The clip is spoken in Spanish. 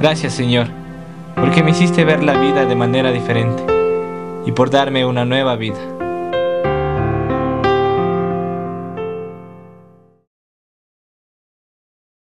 Gracias, Señor, porque me hiciste ver la vida de manera diferente y por darme una nueva vida.